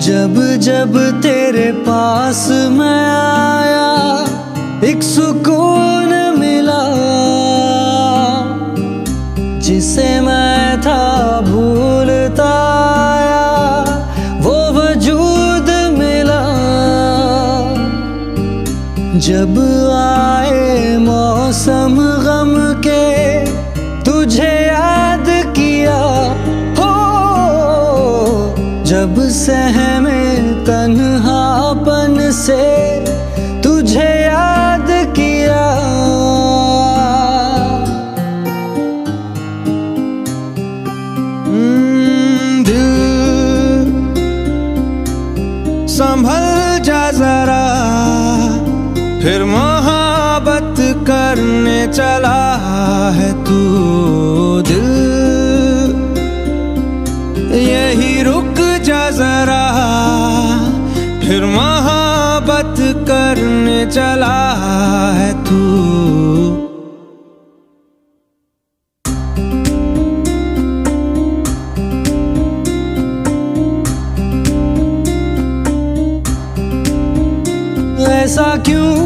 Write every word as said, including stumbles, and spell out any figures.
जब जब तेरे पास मैं आया एक सुकून मिला, जिसे मैं था भूलता आया वो वजूद मिला। जब आए मौसम गम के तुझे याद किया, हो जब सहमे तन्हापन से तुझे याद किया। दिल संभल जा जरा, फिर मोहब्बत करने चला है तू। दिल यही रुक जा जरा, फिर मोहब्बत करने चला है तू। ऐसा क्यों